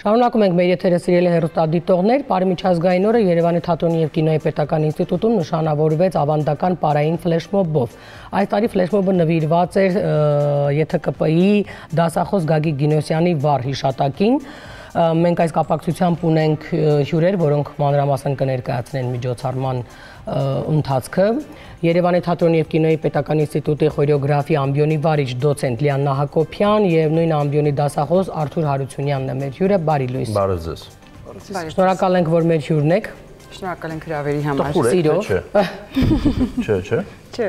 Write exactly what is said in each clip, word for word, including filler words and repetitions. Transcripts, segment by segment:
Շարունակում ենք մեր եթերը սիրելի հեռուստադիտողներ, Պարի միջազգային օրը Երևանի թատրոնի և կինոյի պետական ինստիտուտում նշանավորվեց ավանդական պարային ֆլեշմոբով։ Այս տարի ֆլեշմոբը նվիրված էր ԵԹԿՊ-ի դասախոս Գագիկ Գինոսյանի վառ հիշատակին։ Մենք այս կապակցությամբ ունենք հյուրեր, որոնք մանրամասն կներկայացնեն միջոցառման ընթացքը։ Երևանի թատրոնի և կինոյի պետական ինստիտուտի խորեոգրաֆի ամբիոնի վարիչ դոցենտ Լիաննա Հակոբյան և նույն ամբիոնի դասախոս Արթուր Հարությունյանն է մեր հյուրը, բարի լույս։ Բարև ձեզ։ Շնորհակալ ենք, որ մեր հյուրն եք։ Շնորհակալ ենք հրավերի համար։ Սիրո։ Չէ, չէ։ Չէ։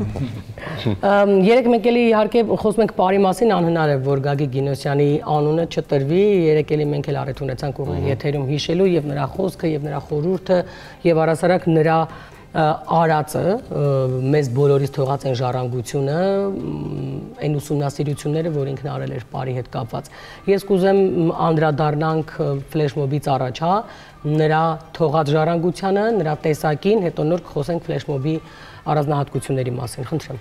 Երեք մենք էլի իհարկե խոսում ենք պարի մասին, անհնար է, որ Գագիկ Գինոսյանի անունը չտրվի, երեք էլի մենք էլ առիթ ունեցանք ուղիղ եթերում հիշելու եւ նրա խոսքը եւ նրա խորհուրդը եւ առասարակ նրա արածը մեզ բոլորից թողած են ժառանգությունը, այն ուսումնասիրությունները, որ ինքն արել էր պարի հետ կապված։ Ես կուզեմ անդրադառնանք ֆլեշմոբից առաջ, հա, նրա թողած ժառանգությանը, նրա տեսակին, հետո նոր կխոսենք ֆլեշմոբի առանձնահատկությունների մասին, խնդրեմ։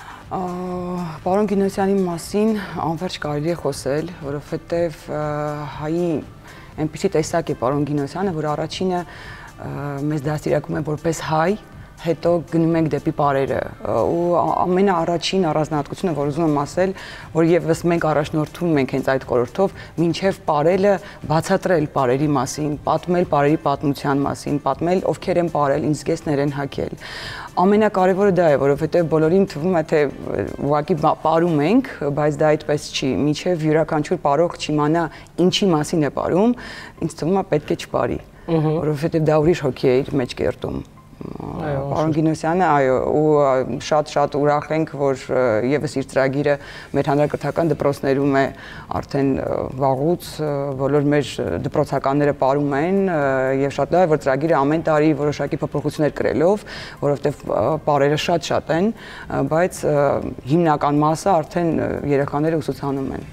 Պարոն Գինոսյանի մասին անվերջ կարելի է խոսել, որովհետև հայի այնպիսի տեսակ է պարոն Գինոսյանը, որ առաջինը մեզ դաստիարակում է որպես հայ, հետո գնում ենք դեպի պարերը ու ամենաառաջին առանձնահատկությունը, որ ուզում եմ ասել, որ եւս մենք առաջնորդում ենք հենց այդ խորհրդով, մինչեւ պարելը բացատրել պարերի մասին, պատմել պարերի պատմության մասին, պատմել ովքեր են պարել, ինչ զգեստներ են հագել։ Ամենակարևորը դա է, որովհետեւ բոլորին թվում է, թե ուղղակի պարում ենք, բայց դա այդպես չի, մինչեւ յուրաքանչյուր պարող չիմանա ինչի մասին է պարում, ինձ թվում է պետք է չպարի, որովհետեւ դա ուրիշ հոգի է իր մեջ կերտում։ Պարոն Գինոսյանը, այո, ու շատ-շատ ուրախ ենք, որ եւս իր ծրագիրը մեր հանրակրթական դպրոցներում է արդեն վաղուց, բոլոր մեր դպրոցականները պարում են եւ շատ լավ է, որ ծրագիրը ամեն տարի որոշակի փոփոխություններ կրելով, որովհետեւ պարերը շատ-շատ են, բայց հիմնական մասը արդեն երեխաները ուսուցանում են։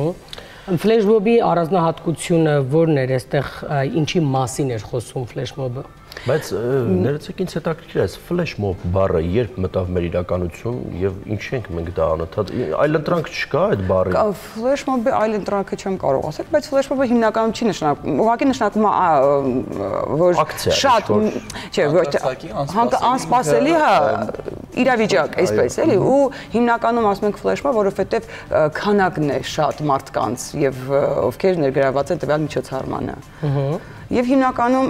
Ֆլեշմոբի առանձնահատկությունը որն էր, այստեղ ինչի մասին էր խոսում ֆլեշմոբը։ Բայց ներեցեք ինձ հետաքրքիր է, ֆլեշմոբ բառը երբ մտավ մեր իրականություն եւ ինչ ենք մենք դա անընդհատ, այլ ընտրանք չկա այդ բառի։ Ֆլեշմոբի այլ ընտրանքը չեմ կարող ասել, բայց ֆլեշմոբը հիմնականում չի նշանակում, ուղղակի նշանակում է, որ շատ, չէ, ոչ անսպասելի, հա, իրավիճակ, այսպես էլի, ու հիմնականում ասում ենք ֆլեշմոբ, որովհետեւ քանակն է շատ մարդկանց եւ ովքեր ներգրավված են տվյալ միջոցառմանը։ Եվ հիմնականում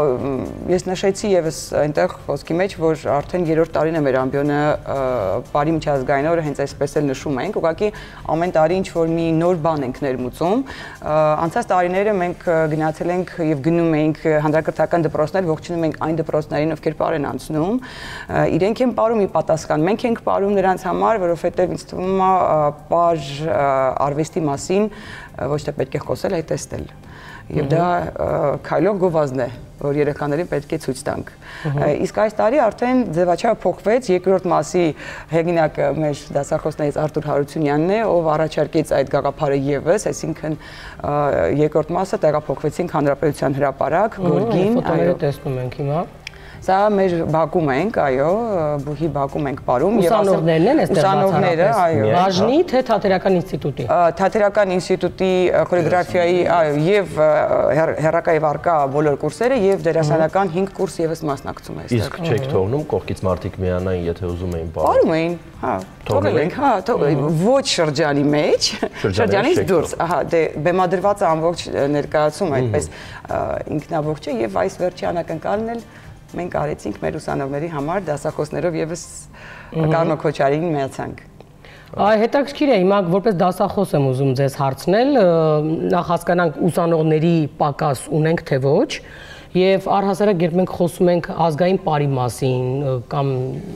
ես նշեցի եւս այնտեղ խոսքի մեջ, որ արդեն երրորդ տարին է մեր ամբիոնը Պարի միջազգային օրը հենց այսպես էլ նշում ենք, ուղղակի ամեն տարի ինչ որ մի նոր բան ենք ներմուծում։ Անցած տարիները մենք գնացել ենք եւ գնում ենք հանրակրթական դպրոցներ, ողջունում ենք այն դպրոցներին, ովքեր պար են անցնում։ Իրենք են պարում ի պատասխան, մենք ենք պարում նրանց համար, որովհետեւ ինձ թվում է պար արվեստի մասին ոչ թե պետք է խոսել, այլ տեսնել։ Եվ դա քայլող գովազդ է, որ երեխաներին պետք է ցույց տանք։ Իսկ այս տարի արդեն ձևաչափը փոխվեց, երկրորդ մասի հեղինակը մեր դասախոսներից Արթուր Հարությունյանն է, ով առաջարկեց այդ գաղափարը եւս, այսինքն երկրորդ մասը տեղափոխվեցինք Հանրապետության հրապարակ, Գորգին, այո, տեսնում ենք հիմա։ Սա մեր Բաքում ենք, այո, Բուհի Բաքում ենք պարում եւ ուսանողներն են այստեղ ուսանողները, այո, բաժնի թե թատերական ինստիտուտի։ Թատերական ինստիտուտի խորեոգրաֆիայի, այո, եւ հեռակա եւ արկա բոլոր կուրսերը եւ դերասանական հինգ կուրս եւս մասնակցում է այստեղ։ Իսկ չեք թողնում կողքից մարդիկ միանային, եթե ուզում էին պարել։ Պարում էին, հա, թողել ենք, հա, ոչ շրջանի մեջ, շրջանից դուրս, ահա, դե բեմադրված է ամբողջ ներկայացում այդպես ինքնաբողջ է եւ այս վերջի անակնկալն էլ մենք արեցինք մեր ուսանողների համար դասախոսներով եւս Կարնո Քոչարին միացանք։ Այ հետաքրքիր է, հիմա որպես դասախոս եմ ուզում ձեզ հարցնել, նախ հասկանանք ուսանողների պակաս ունենք թե ոչ, եւ առհասարակ երբ մենք խոսում ենք ազգային պարի մասին կամ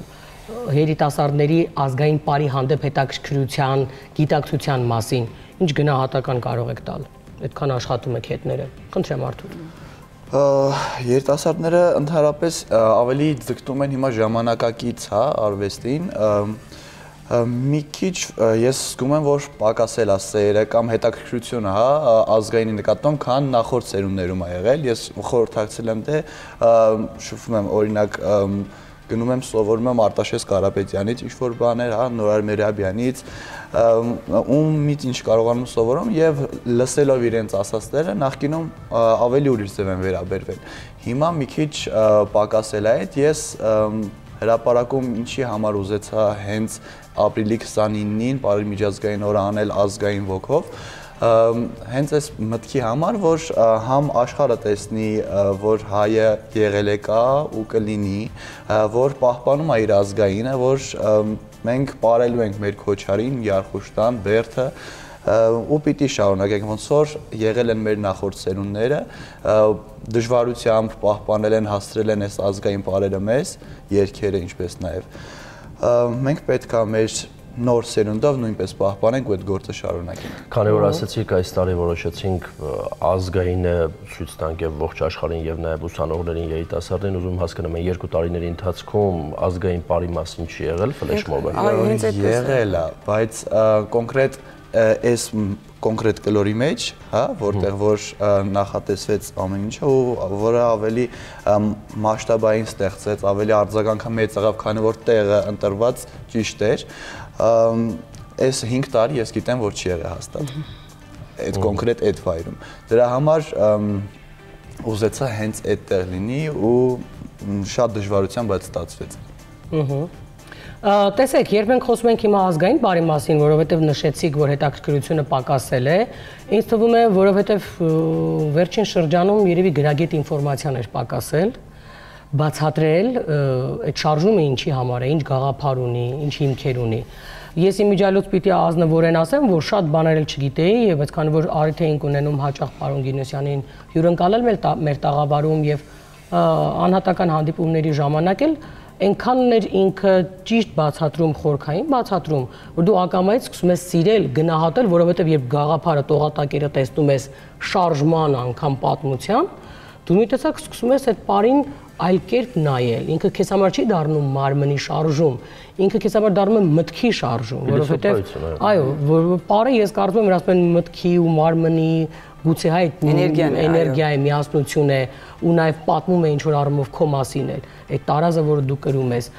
երիտասարդների ազգային պարի հանդեպ հետաքրքրության, գիտակցության մասին, ինչ գնահատական կարող եք տալ։ Այդքան աշխատում եք հետները։ Խնդրեմ Արթուր։ Երիտասարդները ընդհանրապես ավելի ձգտում են հիմա ժամանակակից, հա, արվեստին, մի քիչ ես զգում եմ, որ պակասել է սերը կամ հետաքրքրությունը, հա, ազգային նկատմամբ, քան նախորդ սերունդներում ա եղել, ես խորհրդակցել եմ, թե շփվում եմ օրինակ գնում եմ սովորում եմ Արտաշես Կարապետյանից ինչ-որ բաներ, հա, Նորար Մերաբյանից, ում միջ ինչ կարողանում սովորում եւ լսելով իրենց ասածները նախկինում ավելի ուրիշ ձև են վերաբերվել։ Հիմա մի քիչ պակասել է այդ, ես հրապարակում ինչի համար ուզեցա հենց ապրիլի քսանինին Պարի միջազգային օրը անել ազգային ոգով, հենց այս մտքի համար, որ համ աշխարհը տեսնի, որ հայը եղել է կա ու կլինի, որ պահպանում է իր ազգայինը, որ մենք ապրելու ենք մեր քոչարին, Յարխուշտան, Բերդը, ու պիտի շարունակենք, ոնց որ եղել են մեր նախորդ սերունդները, դժվարությամբ պահպանել են, հասցրել են այս ազգային բարերը մեզ, երգերը ինչպես նաև։ Մենք պետք է մեր նոր սերունդով նույնպես պահպանենք ու այդ գործը շարունակենք։ Քանի որ ասացիք այս տարի որոշեցինք ազգայինը ցույց տանք եւ ողջ աշխարհին եւ նաեւ ուսանողներին, երիտասարդներին, ուզում հասկանամ են երկու տարիների ընթացքում ազգային բարի մասին չի եղել ֆլեշմոբը։ Եղել է, բայց կոնկրետ այս կոնկրետ կլորի մեջ, հա, որտեղ որ նախատեսվեց ամեն ինչը ու որը ավելի մասշտաբային ստեղծեց, ավելի արձագանքը մեծ եղավ, քանի որ տեղը ընտրված ճիշտ էր, այս հինգ տարի ես գիտեմ, որ չի եղել հաստատ այդ կոնկրետ այդ վայրում։ Դրա համար ուզեցա հենց այդտեղ լինի ու շատ դժվարությամբ այդ ստացվեց։ Տեսեք, երբ մենք խոսում ենք հիմա ազգային բարի մասին, որովհետև նշեցիք, որ հետաքրքրությունը պակասել է, ինձ թվում է, որովհետև վերջին շրջանում երևի գրագետ ինֆորմացիան էր պակասել, բացատրել այդ շարժումը ինչի համար է, ինչ գաղափար ունի, ինչ հիմքեր ունի։ Ես իմիջիալոց պիտի ազնվորեն ասեմ, որ շատ բաներ էլ չգիտեի եւ այդքան որ արիթ էինք ունենում հաճախ պարոն Գինոսյանին հյուրընկալել մեր տաղավարում եւ անհատական հանդիպումների ժամանակ էլ այնքանն էր ինքը ճիշտ բացատրում, խորքային բացատրում, որ դու ակամայից սկսում ես սիրել, գնահատել, որովհետև երբ գաղափարը տողատակերը տեսնում ես շարժման անգամ պատմության, դու մի տեսակ սկսում ես այդ պարին այլ կերպ նայել, ինքը քեզ համար չի դառնում մարմնի շարժում, ինքը քեզ համար դառնում է մտքի շարժում, որովհետև այո, պարը ես կարծում եմ ասում են մտքի ու մարմնի գուցե այդ էներգիայի միասնություն է ու նաև պատմում է ինչ-որ առումով քո մասին էլ, այդ տարազը, որը դու կրում ես։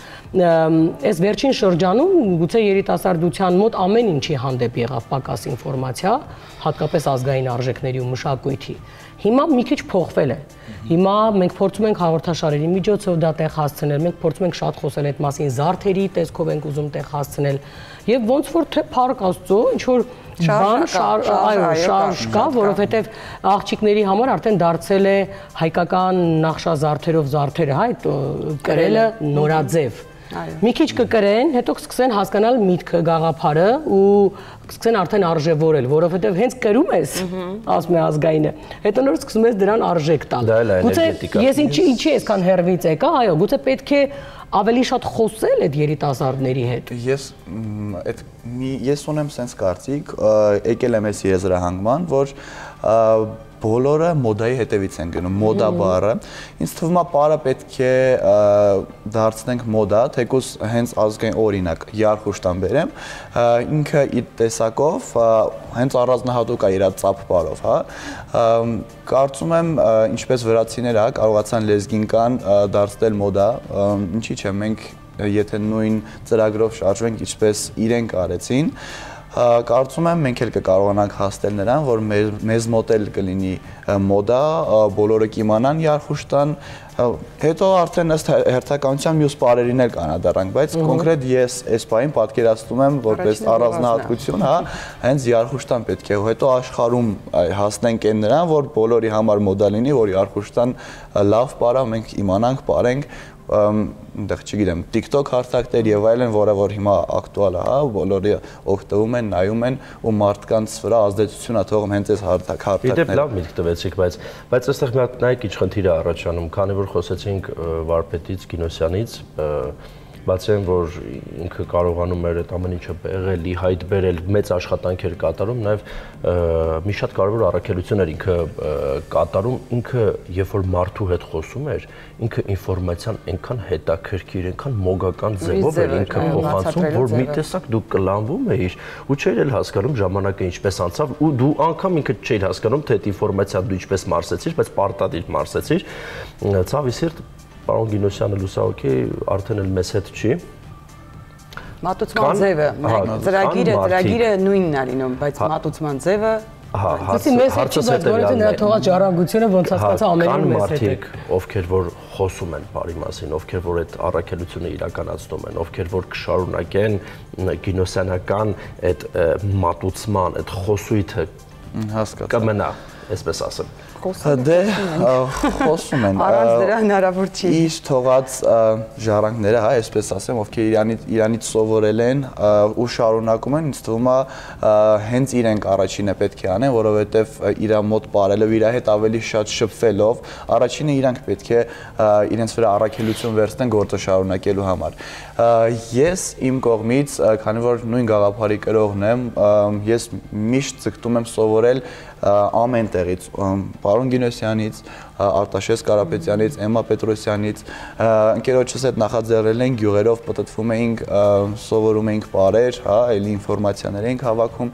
Այս վերջին շրջանում գուցե երիտասարդության մոտ ամեն ինչի հանդեպ եղավ պակաս ինֆորմացիա, հատկապես ազգային արժեքների ու մշակույթի։ Հիմա մի քիչ փոխվել է։ Հիմա մենք փորձում ենք հաղորդաշարերի միջոցով դա տեղ հասցնել, մենք փորձում ենք շատ խոսել այդ մասին, զարդերի տեսքով ենք ուզում տեղ հասցնել, եւ ոնց որ թե փառք Աստծո, ինչ որ բան այո, շարժ կա, որովհետեւ աղջիկների համար արդեն դարձել է հայկական նախշազարդերով զարդերը, հա, կրելը նորաձև։ Մի քիչ կկրեն, հետո կսկսեն հասկանալ միտքը, գաղափարը ու կսկսեն արդեն արժևորել, որովհետև հենց կրում ես, ասում է ազգայինը, հետո նոր սկսում ես դրան արժեք տալ։ Գուցե ես ինչի այսքան հեռվից եկա, այո, գուցե պետք է ավելի շատ խոսել այդ երիտասարդների հետ։ Ես այդ ես ունեմ sense կարծիք, եկել եմ այս եզրահանգման, որ բոլորը մոդայի հետևից են գնում, մոդա բառը։ Ինձ թվում է բառը պետք է դարձնենք մոդա, թեկուզ հենց ազգային օրինակ Յարխուշտան բերեմ, ինքը իր տեսակով հենց առանձնահատուկ է իր ծափ բառով, հա։ Կարծում եմ, ինչպես վրացիները կարողացան լեզգինկան դարձնել մոդա, ինչի՞ չէ, մենք եթե նույն ծրագրով շարժվենք, ինչպես իրենք արեցին, կարծում եմ մենք էլ կկարողանանք հասնել նրան, որ մեզ մոտ էլ կլինի մոդա, բոլորը կիմանան Յարխուշտան, հետո արդեն ըստ հերթականության մյուս բառերին էլ կանադառնանք, բայց կոնկրետ ես այս բանին պատկերացնում եմ որպես առանձնահատկություն, հա, հենց Յարխուշտան պետք է, հետո աշխարհում հասնենք այն նրան, որ բոլորի համար մոդա լինի, որ Յարխուշտան լավ բառ է, մենք իմանանք, բարենք, այնտեղ չգիտեմ, TikTok հարթակներ եւ այլն, որը որ հիմա ակտուալ է, հա, բոլորը օգտվում են, նայում են ու մարդկանց վրա ազդեցություն է թողում հենց այս հարթակ հարթակները։ Իդեպ լավ միտք տվեցիք, բայց բայց այստեղ մի հատ նայեք ինչ խնդիր է առաջանում, քանի որ խոսեցինք վարպետից, Գինոսյանից, բացի այն, որ ինքը կարողանում էր այդ ամեն ինչը եղելի, հայտ բերել, մեծ աշխատանքեր կատարում, նաև մի շատ կարևոր առաքելություն էր ինքը կատարում, ինքը երբ որ մարդու հետ խոսում էր, ինքը ինֆորմացիան այնքան հետաքրքիր, այնքան մոգական ձևով էր ինքը փոխանցում, որ մի տեսակ դու կլանվում էիր ու չէիր էլ հասկանում ժամանակը ինչպես անցավ ու դու անգամ ինքը չէիր հասկանում, թե այդ ինֆորմացիան դու ինչպես մարսեցիր, բայց պարտադիր մարսեցիր, ցավի սիրտ պարոն Գինոսյանը լուսահոգի արդեն էլ մեզ հետ չի։ Մատուցման ձևը, ծրագիրը, ծրագիրը նույնն է լինում, բայց մատուցման ձևը Իսկ մեզ հետ չի բայց որովհետեւ նրա թողած ժառանգությունը ոնց հասկացա ամենին մեզ հետ է։ Ովքեր որ խոսում են բարի մասին, ովքեր որ այդ առաքելությունը իրականացնում են, ովքեր որ կշարունակեն գինոսյանական այդ մատուցման, այդ խոսույթը հասկացա։ Կմնա, այսպես ասեմ։ Դե խոսում են առանց դրա հնարավոր չի իր թողած ժառանգները, հա, այսպես ասեմ, ովքեր իրանից իրանից սովորել են ու շարունակում են, ինձ թվում է հենց իրենք առաջինը պետք է անեն, որովհետև իր մոտ բարելով, իր հետ ավելի շատ շփվելով, առաջինը իրանք պետք է իրենց վրա առաքելություն վերցնեն գործը շարունակելու համար։ Ես իմ կողմից, քանի որ նույն գաղափարի կրողն եմ, ես միշտ ձգտում եմ սովորել ամեն տեղից, պարոն Գինոսյանից, Արտաշես Կարապետյանից, Էմմա Պետրոսյանից, ընկերոջս հետ նախաձեռնել ենք գյուղերով պտտվում էինք, սովորում էինք բարեր, հա, էլի ինֆորմացիաներ էինք հավաքում։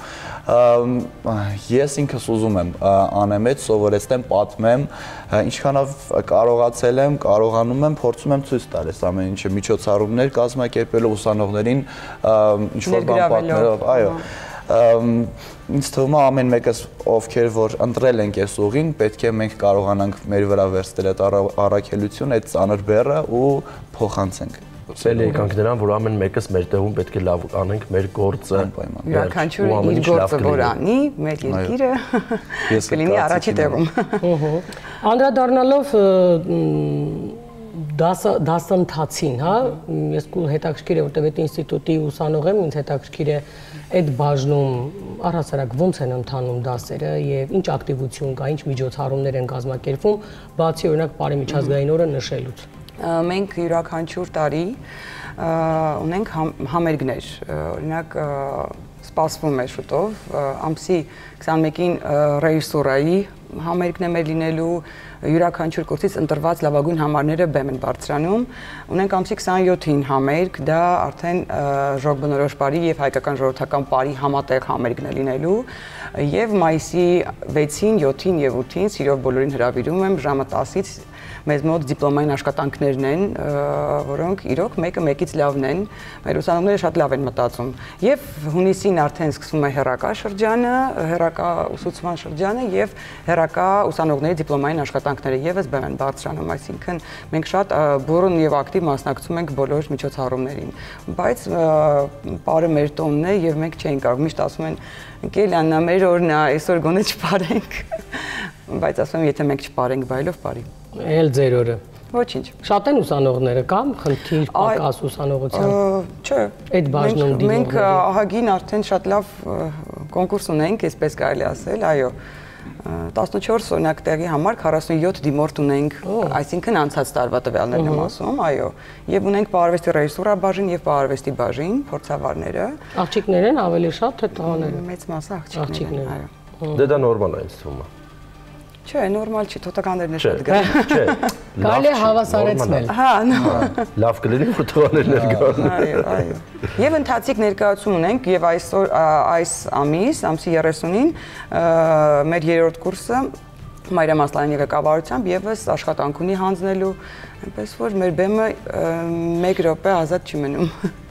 Ես ինքս ուզում եմ անեմ այդ, սովորեցնեմ, պատմեմ, ինչքանով կարողացել եմ, կարողանում եմ, փորձում եմ ցույց տալ այս ամեն ինչը, միջոցառումներ կազմակերպելով ուսանողներին, ինչ-որ բան պատմելով, այո։ Ինձ թվում է ամեն մեկս ովքեր որ ընտրել ենք այս ուղին, պետք է մենք կարողանանք մեր վրա վերցնել այդ առաքելություն, այդ ծանր բեռը ու փոխանցենք։ Ցել եկանք նրան, որ ամեն մեկս մեր տեղում պետք է լավ անենք մեր գործը։ Յուրաքանչյուրը իր գործը որ անի, մեր երկիրը կլինի առաջի տեղում։ Անդրադառնալով դասընթացին, հա, ես հետաքրքիր է, որտեղ այդ ինստիտուտի ուսանող եմ, ինձ հետաքրքիր է այդ բաժնում առհասարակ ոնց են ընթանում դասերը եւ ինչ ակտիվություն կա, ինչ միջոցառումներ են կազմակերպվում, բացի օրինակ Պարի միջազգային օրը նշելուց։ Մենք յուրաքանչյուր տարի ունենք համերգներ, օրինակ սպասվում է շուտով ամսի քսանմեկին ռեժիսուրայի համերգն է մեր լինելու, յուրաքանչյուր կուրսից ընտրված լավագույն համարները բեմ են բարձրանում։ Ունենք ամսի քսանյոթին համերգ, դա արդեն ժողովրդի բնորոշ բարի եւ հայկական ժողովրդական բարի համատեղ համերգն է լինելու, եւ մայիսի վեցին, յոթին եւ ութին սիրով բոլորին հրավիրում եմ ժամը տասից մեզ մոտ դիպլոմային աշխատանքներն են, որոնք իրոք մեկը մեկից լավն են, մեր ուսանողները շատ լավ են մտածում։ Եվ հունիսին արդեն սկսվում է հեռակա շրջանը, հեռակա ուսուցման շրջանը եւ հեռակա ուսանողների դիպլոմային աշխատանքները եւս բեմ են բարձրանում, այսինքն մենք շատ բուրըն եւ ակտիվ մասնակցում ենք բոլոր միջոցառումներին։ Բայց բարը մեր տոնն է եւ մենք չենք կարող, միշտ ասում են Կելյաննա, մեր օրն է, այսօր գոնե չպարենք, բայց ասում եմ, եթե մենք չպարենք, բայլով բարի։ Էլ ձեր օրը։ Ոչինչ։ Շատ են ուսանողները կամ խնդիր պակաս ուսանողության։ Չէ։ Այդ բաժնում դիմողները։ Մենք ահագին արդեն շատ լավ կոնկուրս ունենք, այսպես կարելի ասել, այո։ տասնչորս օրինակ տեղի համար քառասունյոթ դիմորդ ունենք, այսինքն անցած տարվա տվյալներն եմ ասում, այո։ Եվ ունենք պարարվեստի ռեժիսուրա բաժին եւ պարարվեստի բաժին, փորձավարները։ Աղջիկներ են ավելի շատ, թե տղաները։ Մեծ մասը աղջիկներ են, այո։ Դե դա նորմալ է ինձ թվում է։ Չէ, նորմալ չի, թոթականներն է շատ գա։ Չէ։ Կարելի է հավասարեցնել։ Հա, լավ կլինի որ թողաներներ գան։ Այո, այո։ Եվ ընթացիկ ներկայացում ունենք եւ այսօր այս ամիս, ամսի երեսունին մեր երրորդ կուրսը Մարիամ Ասլանյանի ղեկավարությամբ եւս աշխատանք ունի հանձնելու, այնպես որ մեր բեմը մեկ րոպե ազատ չի մնում։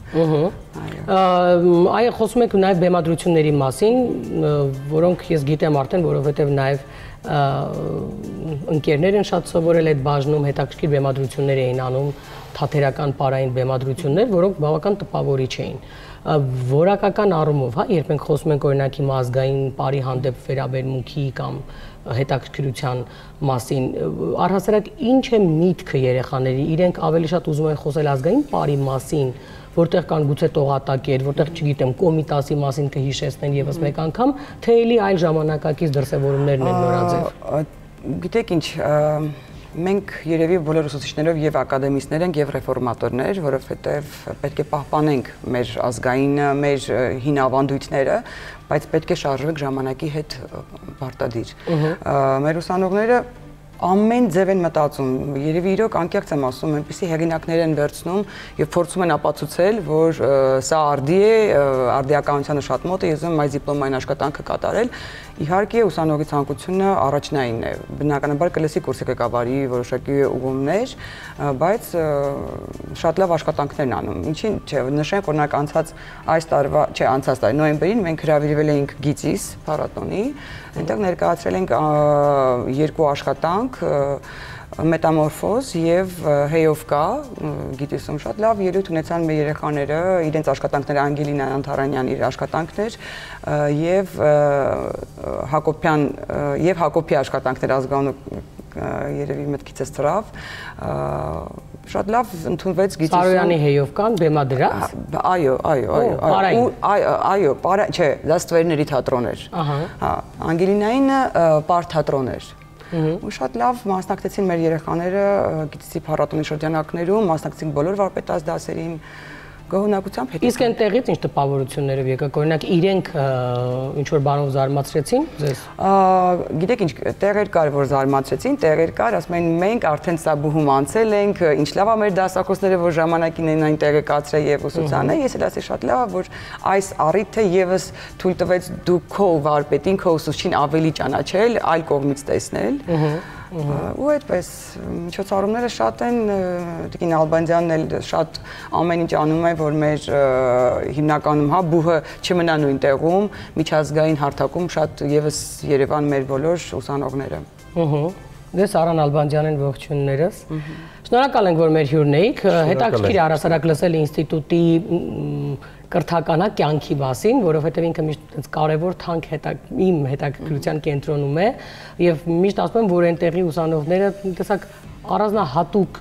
Այո, խոսում եք նաև բեմադրությունների մասին, որոնք ես գիտեմ արդեն, որովհետև նաև ընկերներ են շատ սովորել այդ բաժնում, հետաքրքիր բեմադրություններ էին անում, թատերական պարային բեմադրություններ, որոնք բավական տպավորիչ էին։ Որակական առումով, հա, երբ մենք խոսում ենք օրինակ հիմա ազգային պարի հանդեպ վերաբերմունքի կամ հետաքրքրության մասին, առհասարակ ինչ է միտքը երեխաների, իրենք ավելի շատ ուզում են խոսել ազգային պարի մասին, որտեղ կան գուցե տողատակեր, որտեղ չգիտեմ, կոմիտասի մասին կհիշեցնեն եւս մեկ անգամ, թե էլի այլ ժամանակակից դրսևորումներն են նորաձև։ Գիտեք ինչ, մենք երևի բոլոր ուսուցիչներով եւ ակադեմիստներ ենք եւ ռեֆորմատորներ, որովհետեւ պետք է պահպանենք մեր ազգային, մեր հին ավանդույթները, բայց պետք է շարժվենք ժամանակի հետ պարտադիր։ Մեր ուսանողները ամեն ձև են մտածում, երևի իրոք անկեղծ եմ ասում, այնպեսի հեղինակներ են վերցնում եւ փորձում են ապացուցել, որ սա արդի է, արդիականությանը շատ մոտ է, ես ուզում եմ այս դիպլոմային աշխատանքը կատարել։ Իհարկե ուսանողի ցանկությունը առաջնային է։ Բնականաբար կլսի կուրսի ղեկավարի որոշակի ուղումներ, բայց շատ լավ աշխատանքներ են անում։ Ինչին, չէ, նշենք օրինակ անցած այս տարվա, չէ, անցած տարի նոյեմբերին մենք հրավիրվել էինք Գիծիս փառատոնի, այնտեղ ներկայացրել ենք երկու աշխատանք մետամորֆոզ եւ հեյով կա գիտեսում շատ լավ ելույթ ունեցան մեր երեխաները իրենց աշխատանքները Անգելինա Անթարանյան իր աշխատանքներ եւ Հակոբյան եւ Հակոբի աշխատանքներ ազգանունը երևի մտքիցս ծրավ շատ լավ ընդունվեց գիտեսում Սարոյանի հեյով կան բեմադրած այո այո այո այո այո չէ դա ստվերների թատրոն էր հա Անգելինային պար թատրոն էր ու շատ լավ մասնակցեցին մեր երեխաները գիտեցի փառատոնի շրջանակներում մասնակցեցին բոլոր վարպետաց դասերին գոհունակությամբ հետ իսկ այնտեղից ինչ տպավորություններով եկաք օրինակ իրենք ինչ որ բանով զարմացրեցին ձեզ գիտեք ինչ տեղեր կար որ զարմացրեցին տեղեր կար ասում են մենք արդեն սա բուհում անցել ենք ինչ լավ է մեր դասախոսները որ ժամանակին են այնտեղ կացրել եւ ուսուցանը ես էլ ասի շատ լավ որ այս առիթը եւս թույլ տվեց դու քո վարպետին քո ուսուցչին ավելի ճանաչել այլ կողմից տեսնել ու այդպես միջոցառումները շատ են Տիկին Ալբանդյանն էլ շատ ամեն ինչ անում է որ մեր հիմնականում հա բուհը չմնա նույն տեղում միջազգային հարթակում շատ եւս Երևան մեր բոլոր ուսանողները Դե Սարան Ալբանդյանն ողջույններս Շնորհակալ ենք որ մեր հյուրն էիք հետաքրքիր առասարակ լսել ինստիտուտի կրթականա կյանքի մասին, որովհետև ինքը միշտ կարևոր թանկ իմ հետաքրքրության կենտրոնում է եւ միշտ ասում եմ, որ այնտեղի ուսանողները տեսակ առանձնահատուկ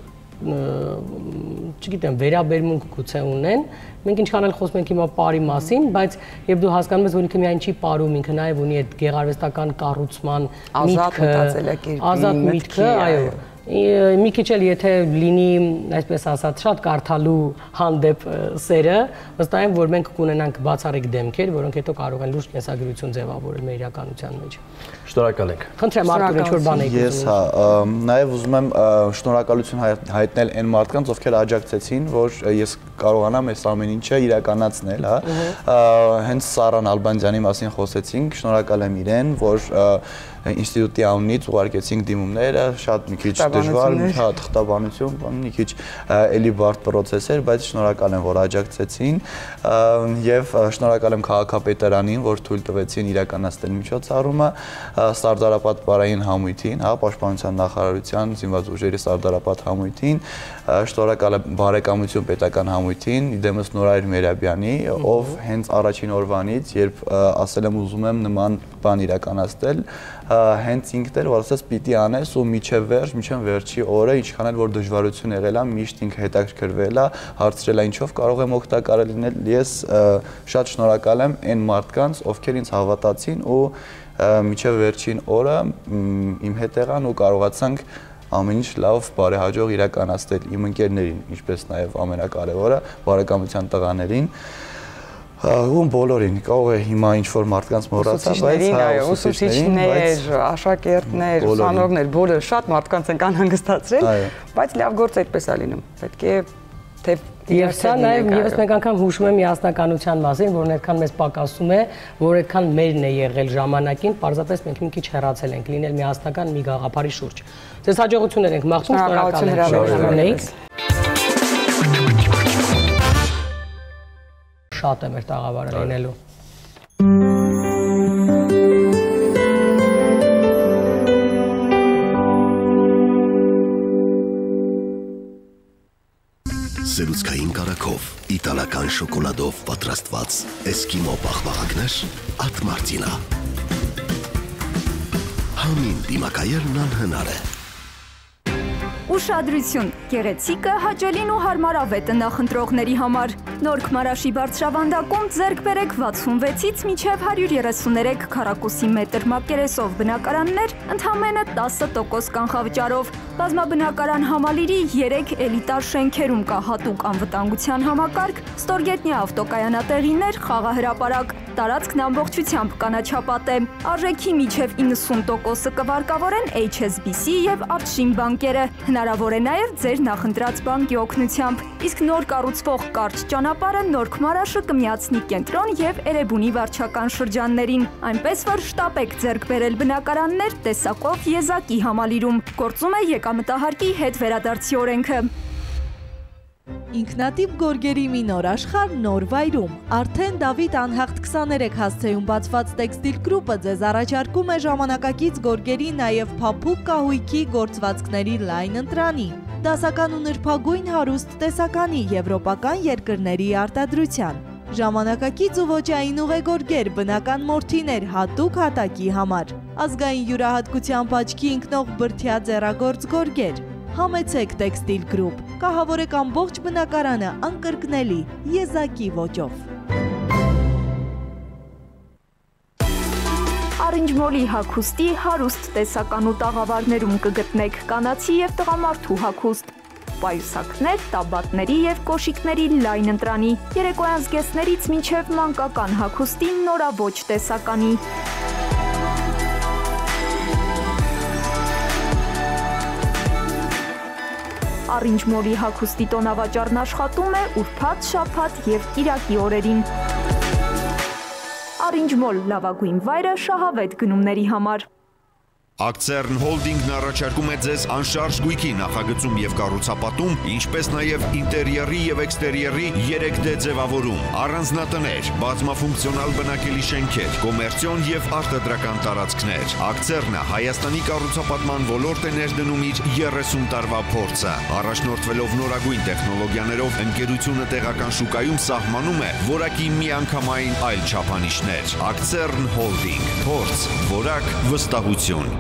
չգիտեմ, վերաբերմունք գուցե ունեն։ Մենք ինչքան էլ խոսում ենք հիմա պարի մասին, բայց երբ դու հասկանում ես, որ ինքը միայն չի պարում, ինքը նաեւ ունի այդ գեղարվեստական կառուցման միտքը, ազատ միտքը, այո մի քիչ էլ եթե լինի, այսպես ասած, շատ կարդալու հանդեպ սերը, վստահ եմ, որ մենք կունենանք բացառիկ դեմքեր, որոնք հետո կարող են լուրջ կենսագրություն ձևավորել մեր իրականության մեջ։ Շնորհակալ ենք։ Խնդրեմ, Արտուր, ինչ որ բան եք ուզում։ Ես հա, նաև ուզում եմ շնորհակալություն հայտնել այն մարդկանց, ովքեր աջակցեցին, որ ես կարողանամ այս ամեն ինչը իրականացնել, հա։ Հենց Սարան Ալբանդյանի մասին խոսեցինք, շնորհակալ եմ իրեն, որ ինստիտուտի անունից ուղարկեցինք դիմումները, շատ մի քիչ դժվար, հա, թղթաբանություն, մի քիչ էլի բարդ process էր, բայց շնորհակալ եմ, որ աջակցեցին եւ շնորհակալ եմ քաղաքապետարանին, որ թույլ տվեցին իրականացնել միջոցառումը, Սարդարապատ պարային համույթին, հա, Պաշտպանության նախարարության զինված ուժերի Սարդարապատ համույթին, շնորհակալ եմ Բարեկամություն պետական համույթին, իդեմս Նորայր Մերաբյանի, ով հենց առաջին օրվանից, երբ ասել եմ ուզում եմ նման բան իրականացնել, հենց ինքն էր, որ ասես պիտի անես ու միջև վերջ, միջև վերջի օրը, ինչքան էլ որ դժվարություն եղել է, միշտ ինքը հետաքրքրվել է, հարցրել է ինչով կարող եմ օգտակար լինել, ես շատ շնորհակալ եմ այն մարդկանց, ովքեր ինձ հավատացին ու միջև վերջին օրը իմ հետ եղան ու կարողացանք ամեն ինչ լավ բարեհաջող իրականացնել իմ ընկերներին, ինչպես նաև ամենակարևորը բարեկամության տղաներին ու բոլորին, կարող է հիմա ինչ-որ մարդկանց մոռացա, բայց հա, ուսուցիչներ, աշակերտներ, ուսանողներ, բոլորը շատ մարդկանց են անհանգստացրել, բայց լավ գործ այդպես է լինում, պետք է թե Եվ սա նաև եւս մեկ անգամ հուշում եմ միասնականության մասին, որն այդքան մեզ պակասում է, որ այդքան մերն է եղել ժամանակին, պարզապես մենք մի քիչ հեռացել ենք, լինել միասնական մի գաղափարի շուրջ։ Ձեզ հաջողություններ ենք մաղթում, շնորհակալ ենք։ Շատ է մեր տաղավարը լինելու։ Սերուցքային կարագով, իտալական շոկոլադով պատրաստված էսկիմո պաղպաղակներ At Martina։ Համին դիմակայելն անհնար է։ Ուշադրություն, Գեղեցիկը, հաճելին ու հարմարավետը նախընտրողների համար։ Նոր Քմարաշի բարձրավանդակում ձեռք բերեք վաթսունվեցից մինչև հարյուր երեսուներեք քառակուսի մետր մակերեսով բնակարաններ ընդամենը տասը տոկոս կանխավճարով։ Բազմաբնակարան համալիրի երեք էլիտար շենքերում կա հատուկ անվտանգության համակարգ, ստորգետնյա ավտոկայանատեղիներ, խաղահրապարակ, տարածքն ամբողջությամբ կանաչապատ է։ Արժեքի միջև իննսուն տոկոսը կվարկավորեն H S B C և Արցշին բանկերը, հնարավոր է նաև ձեր նախընտրած բանկի օգնությամբ, իսկ նոր կառուցվող կարճ ճանապարհը Նոր Քմարաշը կմիացնի կենտրոն և Էրեբունի վարչական շրջաններին, այնպես որ շտապեք ձեռք բերել բնակարաններ տեսակով Եզակի համալիրում, գործում է եկամտահարկի հետ վերադարձի օրենքը։ Ինքնատիպ գորգերի մի նոր աշխարհ նոր վայրում։ Արդեն Դավիթ անհաղթ քսաներեք հասցեում բացված տեքստիլ գրուպը ձեզ առաջարկում է ժամանակակից գորգերի նաև փափուկ կահույքի գործվածքների լայն ընտրանի, դասական ու նրբագույն հարուստ տեսականի եվրոպական երկրների արտադրության։ Ժամանակակից ու ոճային ուղեգորգեր, բնական մորթիներ հատուկ հատակի համար, ազգային յուրահատկությամբ աչքի ընկնող բրդյա ձեռագործ գորգեր։ Համեցեք տեքստիլ գրուպ, կահավորեք ամբողջ բնակարանը անկրկնելի Եզակի ոճով։ Առինջմոլի հագուստի հարուստ տեսական ու տաղավարներում կգտնեք կանացի և տղամարդու հագուստ, պայուսակներ, տաբատների և կոշիկների լայն ընտրանի, երեկոյան զգեստներից մինչև մանկական հագուստի նորաոճ տեսականի։ Առինջմոլի հագուստի տոնավաճառն աշխատում է ուրբաթ, շաբաթ և կիրակի օրերին։ Առինջմոլ լավագույն վայրը շահավետ գնումների համար։ Ակցեռն հոլդինգն առաջարկում է ձեզ անշարժ գույքի նախագծում և կառուցապատում, ինչպես նաև ինտերիերի և էքստերիերի երեք դե ձևավորում, առանձնատներ, բազմաֆունկցիոնալ բնակելի շենքեր, կոմերցիոն և արտադրական տարածքներ։ Ակցեռնը Հայաստանի կառուցապատման ոլորտ է ներդնում իր երեսուն տարվա փորձը։ Առաջնորդվելով նորագույն տեխնոլոգիաներով, ընկերությունը տեղական շուկայում սահմանում է որակի միանգամայն այլ չափանիշներ։ Ակցեռն հոլդինգ, փորձ, որակ, վստահություն։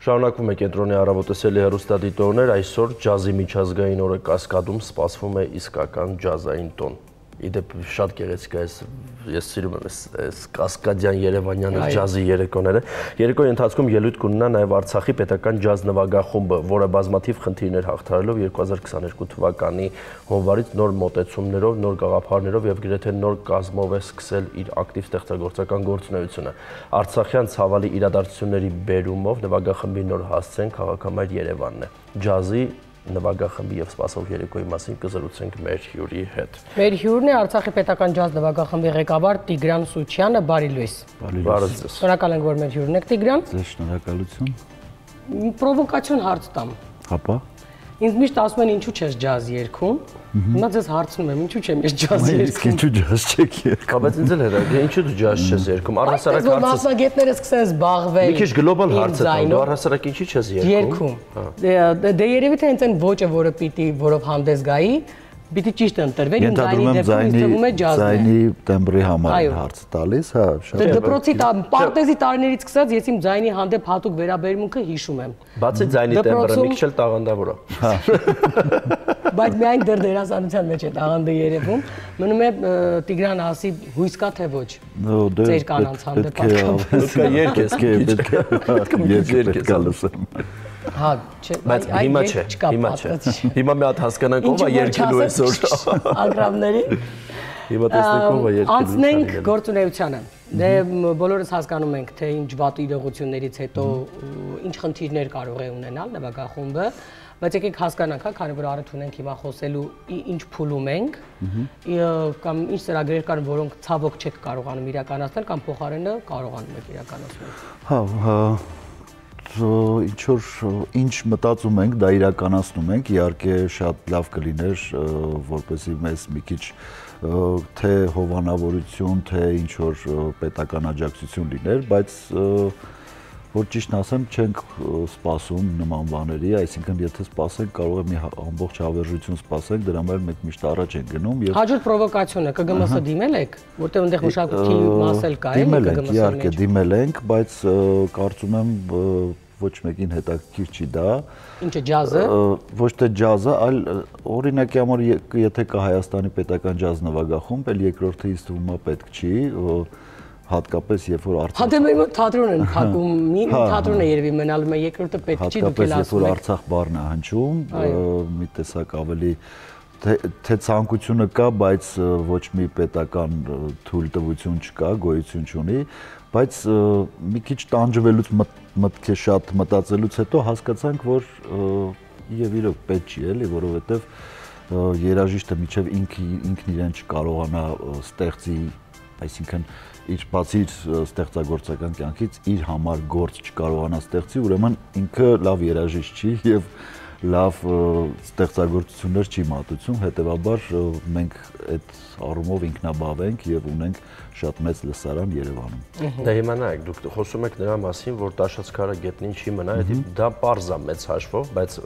Շարունակվում է կենտրոնի առավոտեսելի հեռուստադիտողներ, այսօր ջազի միջազգային օրը Կասկադում սպասվում է իսկական ջազային տոն։ Իդեպ շատ գեղեցիկ է, ես սիրում եմ այս կասկադյան երևանյան ջազի երեկոները։ Երեկոյի ընթացքում ելույթ կունենա նաև Արցախի պետական ջազ նվագախումբը, որը բազմաթիվ խնդիրներ հաղթահարելով երկու հազար քսաներկու թվականի հունվարից նոր մոտեցումներով, նոր գաղափարներով եւ գրեթե նոր կազմով է սկսել իր ակտիվ ստեղծագործական գործունեությունը։ Արցախյան ցավալի իրադարձությունների բերումով նվագախմբի նոր հասցեն քաղաքամայր Երևանն է։ Ջազի նվագախմբի եւ սպասող երեկոյի մասին կզրուցենք մեր հյուրի հետ։ Մեր հյուրն է Արցախի պետական ջազ նվագախմբի ղեկավար Տիգրան Սուչյանը, բարի լույս։ Բարի լույս։ Շնորհակալ ենք, որ մեր հյուրն եք, Տիգրան։ Ձեզ շնորհակալություն։ Պրովոկացիոն հարց տամ։ Հապա։ Ինձ միշտ ասում են ինչու չես ջազ երգում։ Հիմա ձեզ հարցնում եմ, ինչու չեմ ես ջազ երգում։ Ինչու ջազ չեք երգում։ Բայց ինձ էլ էր, ինչու դու ջազ չես երգում։ Առհասարակ հարցը։ Մասնագետները սկսեն զբաղվել։ Մի քիչ գլոբալ հարց է, դու առհասարակ ինչի չես երգում։ Երգում։ Դե երևի թե հենց այն ոճը, որը պիտի որով հանդես գայի, պիտի ճիշտ ընտրվեր, իմ ձայնի դեպքում ինձ թվում է ջազն է։ Ձայնի տեմբրի համար են հարց տալիս, հա, շատ։ Դպրոցի պարտեզի տարիներից սկսած ես իմ ձայնի հանդեպ հատուկ վերաբերմունքը հիշում եմ։ Բացի ձայնի տեմբրը մի քիչ էլ տաղանդավոր է։ Բայց միայն դեռ դերասանության մեջ է տաղանդը երևում։ Մնում է Տիգրան ասի հույս կա թե ոչ։ Ձեր կանանց հանդեպ պետք է լսեմ։ Հա, չէ, բայց հիմա չէ, հիմա չէ։ Հիմա մի հատ հասկանանք ով է երկելու այսօր ագրավների։ Հիմա տեսնենք ով է երկելու։ Անցնենք գործունեությանը։ Դե բոլորս հասկանում ենք, թե ինչ վատ իրողություններից հետո ինչ խնդիրներ կարող է ունենալ նվագախումբը, բայց եկեք հասկանանք, հա, քանի որ առիթ ունենք հիմա խոսելու ինչ փուլում ենք, կամ ինչ ծրագրեր կան, որոնք ցավոք չեք կարողանում իրականացնել կամ փոխարենը կարողանում եք իրականացնել։ Հա, հա ինչ որ ինչ մտածում ենք, դա իրականացնում ենք, իհարկե շատ լավ կլիներ, որպեսզի մեզ մի քիչ թե հովանավորություն, թե ինչ որ պետական աջակցություն լիներ, բայց որ ճիշտն ասեմ, չենք սպասում նման բաների, այսինքն եթե սպասենք, կարող է մի ամբողջ հավերժություն սպասենք, դրա համար մենք միշտ առաջ ենք գնում եւ հաջորդ պրովոկացիոնը ԿԳՄՍ դիմել եք, որտեղ այնտեղ մշակույթի մաս էլ կա, էլի ԿԳՄՍ-ի մեջ։ Իհարկե դիմել ենք, բայց կարծում եմ ոչ մեկին հետաքրքիր չի դա։ Ինչը ջազը։ Ոչ թե ջազը, այլ օրինակի համար եթե կա Հայաստանի պետական ջազ նվագախումբ, էլ երկրորդը ինձ թվում է պետք չի, հատկապես երբ որ Արցախ։ Հա դե մեր թատրոն են փակում, մի թատրոն է երևի մնալու, մեր երկրորդը պետք չի, դուք էլ ասում եք։ Հատկապես երբ որ Արցախ բառն է հնչում, մի տեսակ ավելի թե ցանկությունը կա, բայց ոչ մի պետական թույլտվություն չկա, գոյություն չունի, բայց մի քիչ տանջվելուց մտքի շատ մտածելուց հետո հասկացանք, որ եւ իրոք պետք չի էլի, որովհետեւ երաժիշտը միջև ինքն իրեն չկարողանա ստեղծի, այսինքն իր բացի ստեղծագործական կյանքից իր համար գործ չկարողանա ստեղծի, ուրեմն ինքը լավ երաժիշտ չի եւ լավ ստեղծագործություններ չի մատուցում, հետեւաբար մենք այդ առումով ինքնաբավ ենք եւ ունենք շատ մեծ լսարան Երևանում։ Դե հիմա նայեք, դուք խոսում եք նրա մասին, որ Տաշած քարը գետնին չի մնա, դա պարզ է մեծ հաշվով, բայց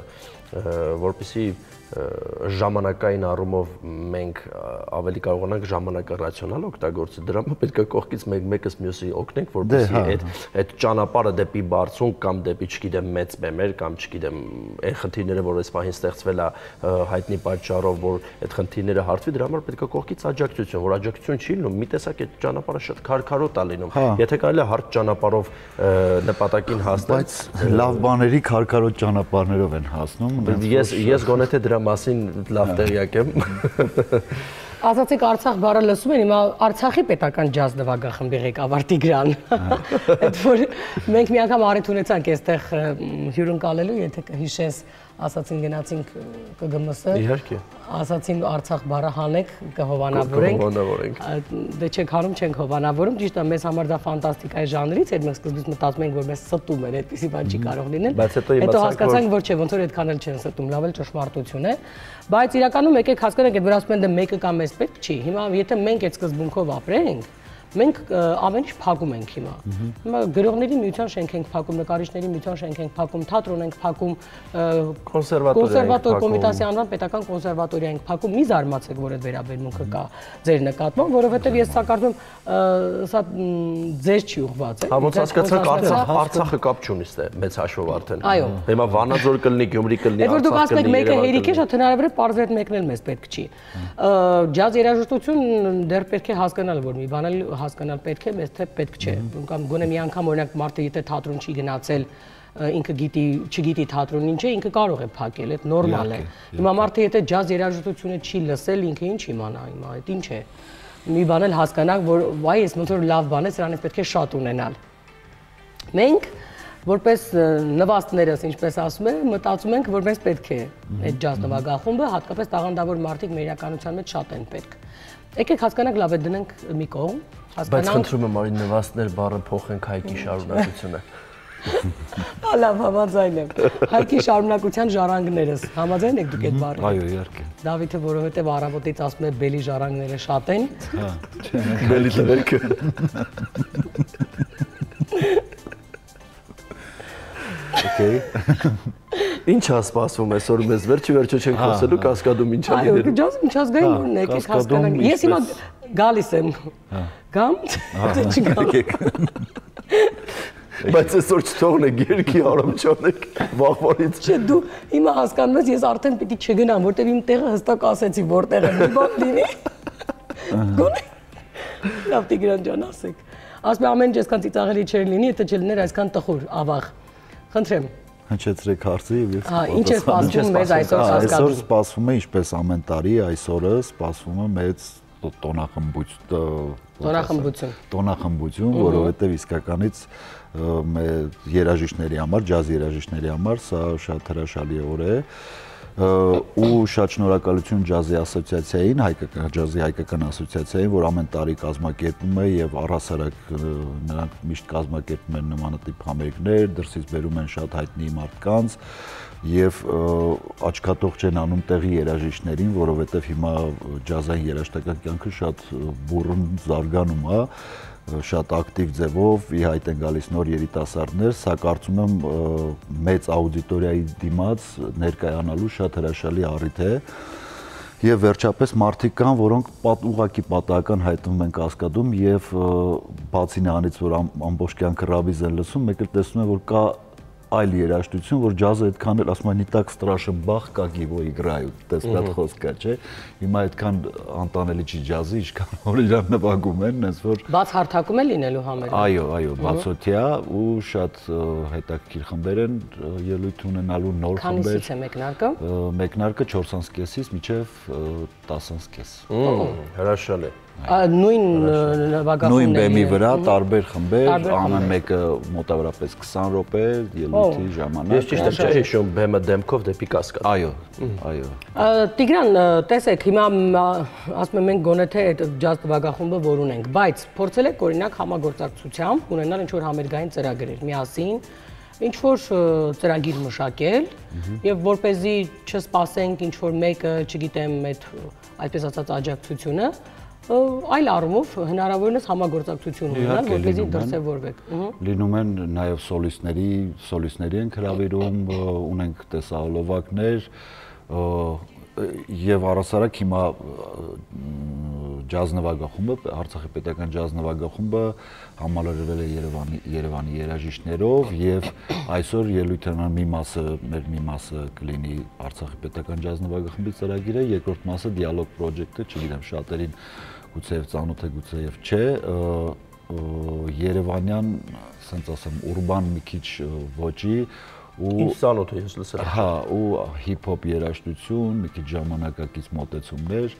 որպեսզի ժամանակային առումով մենք ավելի կարողանանք ժամանակը ռացիոնալ օգտագործել, դրա համար պետք է կողքից մեկ մեկս մյուսի օգնենք, որպեսզի այդ այդ ճանապարհը դեպի բարձունք կամ դեպի, չգիտեմ, մեծ բեմեր կամ չգիտեմ, այն խնդիրները, որ այս պահին ստեղծվել է հայտնի պատճառով, որ այդ խնդիրները հարթվի, դրա համար պետք է կողքից աջակցություն, որ աջակցություն չի լինում, մի տեսակ այդ ճանապարհը շատ քարքարոտ է լինում։ Եթե կարելի է հարթ ճանապարհով նպատակին հասնել, բայց լավ բաների քարքարոտ ճանապարհներով են հասնում։ Ես ես գոնե թե դրա մասին լավ տեղյակ եմ։ Ասացիք Արցախ բառը լսում են, հիմա Արցախի պետական ջազ նվագախմբի ղեկավար Տիգրան։ Այդ որ մենք մի անգամ առիթ ունեցանք այստեղ հյուրընկալելու, եթե կհիշես, ասացին գնացինք ԿԳՄՍ։ Իհարկե։ Ասացին Արցախ բառը հանեք, կհովանավորենք։ Կհովանավորենք։ Դե չեք հանում, չենք հովանավորում, ճիշտ է, մեզ համար դա ֆանտաստիկ այ ժանրից էր, մենք սկզբից մտածում ենք, որ մեզ ստում են, այդպեսի բան չի կարող լինել։ Հետո հասկացանք, որ չէ, ոնց որ այդքան էլ չեն ստում, լավ էլ ճշմարտություն է։ Բայց իրականում եկեք հասկանանք, այդ որ ասում են դե մեկը կամ մեզ պետք չի։ Հիմա եթե մենք այդ սկզբունքով ապրենք, Մենք ամեն ինչ փակում ենք հիմա։ Հիմա գրողների միության շենք ենք փակում, նկարիչների միության շենք ենք փակում, թատրոն ենք փակում, կոնսերվատոր Կոմիտասի անվան պետական կոնսերվատորիա ենք փակում։ Մի զարմացեք, որ այդ վերաբերմունքը կա ձեր նկատմամբ, որովհետև ես սա կարծում եմ սա ձեր չի ուղղված է։ Համոց հասկացաք, Արցախը կապ չունի ստե մեծ հաշվով արդեն։ Այո։ Հիմա Վանաձոր կլինի, Գյումրի կլինի, Արցախ կլինի։ Որ դուք ասեք մեկը հերիք է, շատ հնարավոր է պարզ այդ մեկն էլ մեզ պետք չի։ Ջազ երաժշտություն դեռ պետք է հասկանալ, որ մի բան էլ հասկանալ պետք է, մեզ թե պետք չէ։ Կամ գոնե մի անգամ օրինակ մարդը եթե թատրոն չի գնացել, ինքը գիտի, չգիտի թատրոնն ինչ է, ինքը կարող է փակել, այդ նորմալ է։ Հիմա մարդը եթե ջազ երաժշտությունը չի լսել, ինքը ինչ իմանա, հիմա այդ ինչ է։ Մի բան էլ հասկանանք, որ վայ, ես ոնց որ լավ բան է, սրանից պետք է շատ ունենալ։ Մենք որպես նվաստներս, ինչպես ասում են, մտածում ենք, որ մեզ պետք է այդ ջազ նվագախումբը, հատկապես տաղանդավոր մարդիկ մեր իրականության մեջ շատ են պետք։ Եկեք հասկանանք, լավ է դնենք մի կողմ, հասկանանք։ Բայց խնդրում եմ արի նվաստներ բառը փոխենք Հայկի շարունակությունը։ Լավ, համաձայն եմ։ Հայկի շարունակության ժառանգներս, համաձայն եք դուք այդ բառը։ Այո, իհարկե։ Դավիթը, որովհետև առավոտից ասում է բելի ժառանգները շատ են։ Հա, Բելի տղերքը։ Okay։ Ինչ է սպասվում այսօր մեզ վերջի վերջը չենք խոսելու կասկադում ինչ է լինելու։ Այո, ջազ միջազգային նորն է, եկեք հասկանանք։ Ես հիմա գալիս եմ։ Գամ, թե չգամ։ Բայց այսօր չթողնեք երկի արամչանեք վաղվանից։ Չէ, դու հիմա հասկանում ես, ես արդեն պիտի չգնամ, որտեղ իմ տեղը հստակ ասեցի, որտեղ է մի բան լինի։ Գոնե։ Լավ Տիգրան ջան, ասեք։ Ասում եմ ամեն ինչ այսքան ծիծաղելի չէր լինի, եթե չլիներ այսքան տխուր, ավաղ։ Խնդրեմ։ Հնչեցրեք հարցը եւ ես։ Հա, ինչ է սպասվում մեզ այսօր հասկանում։ Այսօր սպասվում է ինչպես ամեն տարի, այսօրը սպասվում է մեծ տոնախմբություն, տոնախմբություն, տոնախմբություն, որովհետեւ իսկականից մեր երաժիշտների համար, ջազ երաժիշտների համար սա շատ հրաշալի օր է ու շատ շնորհակալություն ջազի ասոցիացիային, հայկական ջազի հայկական ասոցիացիային, որ ամեն տարի կազմակերպում է եւ առհասարակ նրանք միշտ կազմակերպում են նմանատիպ համերգներ, դրսից բերում են շատ հայտնի մարդկանց եւ աչքաթող չեն անում տեղի երաժիշտներին, որովհետեւ հիմա ջազային երաժշտական կյանքը շատ բուռն զարգանում է, շատ ակտիվ ձևով ի հայտ են գալիս նոր երիտասարդներ, սա կարծում եմ մեծ աուդիտորիայի դիմաց ներկայանալու շատ հրաշալի առիթ է եւ վերջապես մարդիկ կան, որոնք ուղղակի պատահական հայտնվում են Կասկադում եւ բացի նրանից, որ ամբողջ կյանքը ռաբիզ են լսում, մեկ էլ տեսնում են, որ կա այլ երաժշտություն, որ ջազը այդքան էլ ասում են «Не так страшен Бах, как его играют», տեսնած խոսքա, չէ։ Հիմա այդքան անտանելի չի ջազը, ինչքան որ իրան նվագում են, այնց որ բաց հարթակում է լինելու համերը։ Այո, այո, բացօթյա ու շատ հետաքրքիր խմբեր են ելույթ ունենալու նոր խմբեր։ Քանիսից է մեկնարկը։ Մեկնարկը չորս կեսից մինչև տասը կես։ Հրաշալի։ Նույն նվագախումբների։ Նույն բեմի վրա տարբեր խմբեր, ամեն մեկը մոտավորապես քսան րոպե ելույթի ժամանակ։ Ես ճիշտ եմ հիշում բեմը դեմքով դեպի Կասկադ։ Այո, այո։ Տիգրան, տեսեք, հիմա ասում եմ մենք գոնե թե այդ ջազ նվագախումբը որ ունենք, բայց փորձել եք օրինակ համագործակցությամբ ունենալ ինչ-որ համերգային ծրագրեր միասին, ինչ-որ ծրագիր մշակել եւ որպեսզի չսպասենք ինչ-որ մեկը, չգիտեմ, այդ այդպես ասած աջակցությունը այլ առումով հնարավորինս համագործակցություն ունենալ, որպեսզի դրսևորվեք։ Լինում են նաև սոլիստների, սոլիստների ենք հրավիրում, ունենք տեսահոլովակներ եւ առասարակ հիմա ջազ նվագախումբը, Արցախի պետական ջազ նվագախումբը համալրվել է Երևանի Երևանի երաժիշտներով եւ այսօր ելույթը մի մասը, մեր մի մասը կլինի Արցախի պետական ջազ նվագախմբի ծրագիրը, երկրորդ մասը Dialogue Project-ը, չգիտեմ, շատերին գուցեև ծանոթ է, գուցեև չէ, Երևանյան, ասենք ասեմ, ուրբան մի քիչ ոճի ու ծանոթ է ես լսել։ Հա, ու հիփ-հոփ երաժշտություն, մի քիչ ժամանակակից մոտեցումներ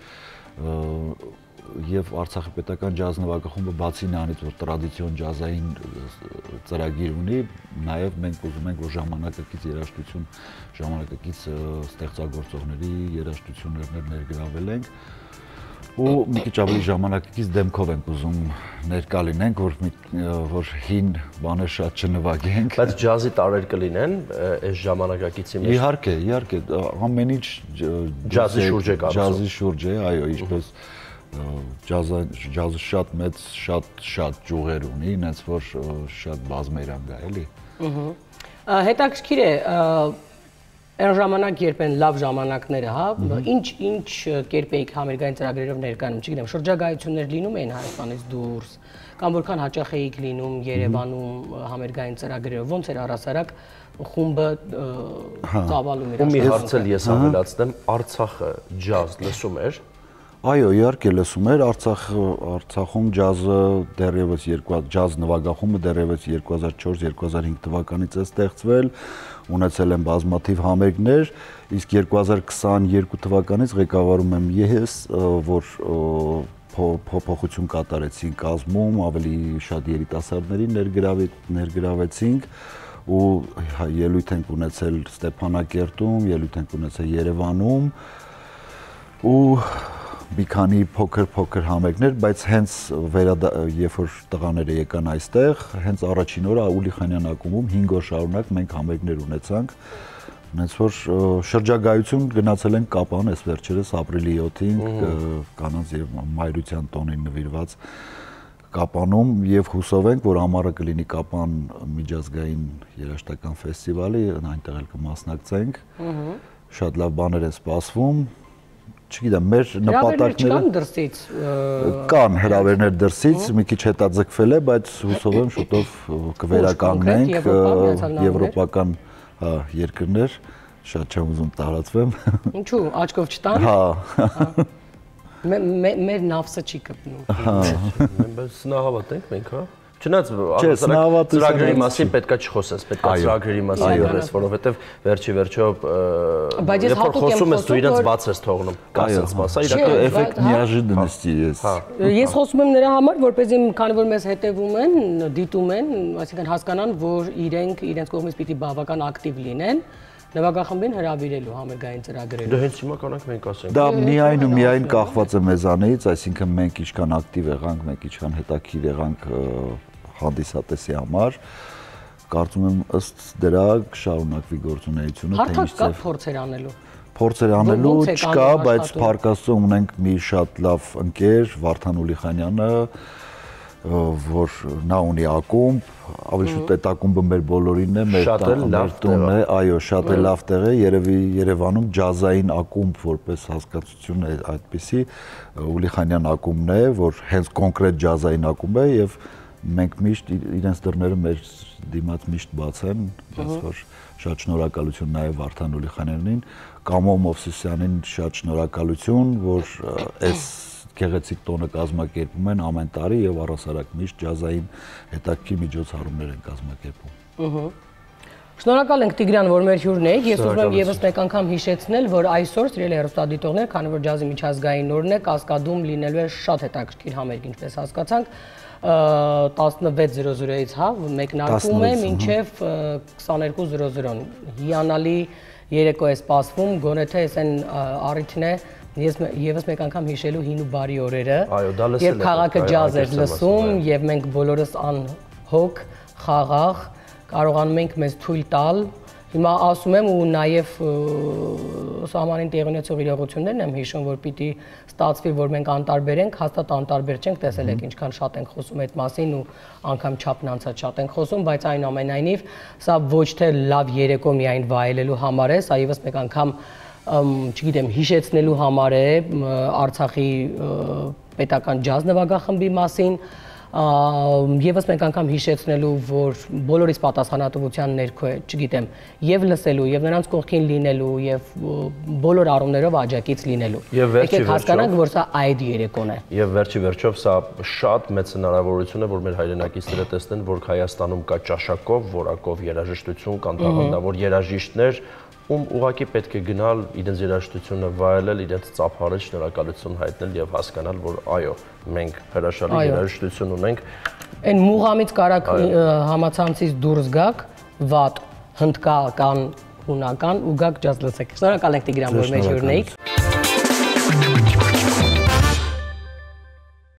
եւ Արցախի պետական ջազ նվագախումբը բացի նրանից, որ տրադիցիոն ջազային ծրագիր ունի, նաեւ մենք ուզում ենք, որ ժամանակակից երաժշտություն, ժամանակակից ստեղծագործողների երաժշտություններ ներգրավել ենք ու մի քիչ ավելի ժամանակակից դեմքով ենք ուզում ներկա լինենք, որ որ հին բաներ շատ չնվագենք։ Բայց ջազի տարեր կլինեն այս ժամանակակիցի մեջ։ Իհարկե, իհարկե, ամեն ինչ ջազի շուրջ է կառուցվում։ Ջազի շուրջ է, այո, ինչպես ջազը ջազը շատ մեծ, շատ շատ ճյուղեր ունի, ինձ որ շատ բազմերանգ է, էլի։ Ահա։ Հետաքրքիր է, այն ժամանակ, երբ են լավ ժամանակները, հա, ինչ ինչ կերպ էիք համերգային ծրագրերով ներկայանում, չգիտեմ, շրջագայություններ լինում էին Հայաստանից դուրս, կամ որքան հաճախ էիք լինում Երևանում համերգային ծրագրերով, ոնց էր առասարակ խումբը ծավալում էր։ Ու մի հարց էլ ես ավելացնեմ, Արցախը ջազ լսում էր։ Այո, իհարկե լսում էր, Արցախ Արցախում ջազը դեռևս ջազ նվագախումբը դեռևս երկու հազար չորս երկու հազար հինգ թվականից է ստեղծվել, ունեցել են բազմաթիվ համերգներ, իսկ երկու հազար քսաներկու թվականից ղեկավարում եմ ես, որ փոփոխություն կատարեցինք կազմում, ավելի շատ երիտասարդների ներգրավեցինք ու ելույթ ենք ունեցել Ստեփանակերտում, ելույթ ենք ունեցել Երևանում ու մի քանի փոքր-փոքր համերգներ, բայց հենց երբ որ տղաները եկան այստեղ, հենց առաջին օրը Ուլիխանյան ակումբում հինգ օր շարունակ մենք համերգներ ունեցանք, հենց որ շրջագայություն գնացել ենք Կապան, այս վերջերս ապրիլի յոթին կանանց եւ մայրության տոնին նվիրված Կապանում եւ հուսով ենք, որ ամառը կլինի Կապան միջազգային երաժշտական ֆեստիվալի, այնտեղ էլ կմասնակցենք։ Շատ լավ բաներ են սպասվում։ Չգիտեմ, մեր նպատակները կան դրսից կան հրավերներ դրսից, մի քիչ հետաձգվել է, բայց հուսով եմ շուտով կվերականգնենք եվրոպական երկրներ, շատ չեմ ուզում տարածվեմ։ Ինչու, աչքով չտան։ Հա։ Մեր նավսը չի կպնում։ Բայց նահավատենք մենք, հա։ Չնայած ծրագրերի մասին պետքա չխոսես, պետքա ծրագրերի մասին գրես, որովհետև վերջի վերջո երբ որ խոսում ես դու իրենց բաց ես թողնում, կասեն սպասա, իրական էֆեկտ неожиданности есть։ Ես խոսում եմ նրա համար, որպեսզի քանի որ մեզ հետևում են, դիտում են, այսինքն հասկանան, որ իրենք իրենց կողմից պիտի բավական ակտիվ լինեն նվագախմբին հրավիրելու համերգային ծրագրերը։ Դա հենց հիմա կանանք մենք ասենք։ Դա միայն ու միայն կախված է մեզանից, այսինքն մենք ինչքան ակտիվ եղանք, մենք ինչքան հետաքրքիր եղանք հանդիսատեսի համար, կարծում եմ ըստ դրա կշարունակվի գործունեությունը, թե ինչ ձև փորձեր անելու։ Փորձեր անելու չկա, բայց Փարքաստում ունենք մի շատ լավ ընկեր, Վարդան Ուլիխանյանը, որ նա ունի ակումբ, ավելի շուտ այդ ակումբը մեր բոլորինն է, մեր տունն է, այո, շատ է լավ տեղ է, երևի Երևանում ջազային ակումբ որպես հասկացություն է այդպիսի, Ուլիխանյան ակումբն է, որ հենց կոնկրետ ջազային ակումբ է եւ մենք միշտ իրենց դռները մեր դիմաց միշտ բաց են, բայց որ շատ շնորհակալություն նաեւ Վարդան Ուլիխանյանին, Կամո Մովսիսյանին շատ շնորհակալություն, որ այս գեղեցիկ տոնը կազմակերպում են ամեն տարի եւ առասարակ միշտ ջազային հետաքրքիր միջոցառումներ են կազմակերպում։ Շնորհակալ ենք Տիգրան, որ մեր հյուրն եք։ Ես ուզում եմ եւս մեկ անգամ հիշեցնել, որ այսօր սիրելի հեռուստադիտողներ, քանի որ ջազի միջազգային օրն է, Կասկադում լինելու է շատ հետաքրքիր համերգ, ինչպես հասկացանք, տասնվեց զրո զրոից, հա, մեկնարկում է մինչև քսաներկու զրո զրոն։ Հիանալի երեկո է սպասվում, գոնե թե այս այն առիթն է Ես եւս մեկ անգամ հիշելու հին ու բարի օրերը, երբ քաղաքը ջազ էր լսում եւ մենք բոլորս անհոգ, խաղաղ կարողանում ենք մեզ թույլ տալ։ Հիմա ասում եմ ու նաեւ սահմանին տեղի ունեցող իրողություններն եմ հիշում, որ պիտի ստացվի, որ մենք անտարբեր ենք, հաստատ անտարբեր չենք, տեսել եք ինչքան շատ ենք խոսում այդ մասին ու անգամ չափն անցած շատ ենք խոսում, բայց այնուամենայնիվ սա ոչ թե լավ երեկո միայն վայելելու համար է, սա եւս մեկ անգամ չգիտեմ, հիշեցնելու համար է Արցախի պետական ջազ նվագախմբի մասին, եւս մեկ անգամ հիշեցնելու, որ բոլորիս պատասխանատվության ներքո է, չգիտեմ, եւ լսելու, եւ նրանց կողքին լինելու, եւ բոլոր առումներով աջակից լինելու։ Եկեք հասկանանք, որ սա այդ երեկոն է։ Եվ վերջի վերջով սա շատ մեծ հնարավորություն է, որ մեր հայրենակիցները տեսնեն, որ Հայաստանում կա ճաշակով, որակով երաժշտություն, կան տաղանդավոր երաժիշտներ, ում ուղղակի պետք է գնալ իրենց երաժշտությունը վայելել, իրենց ծափարել, շնորհակալություն հայտնել եւ հասկանալ, որ այո, մենք հրաշալի երաժշտություն ունենք։ Այն մուղամից կարակ համացանցից դուրս գաք, վատ, հնդկական, հունական ու գաք ջազ լսեք։ Շնորհակալ ենք Տիգրան, որ մեր հյուրն էիք։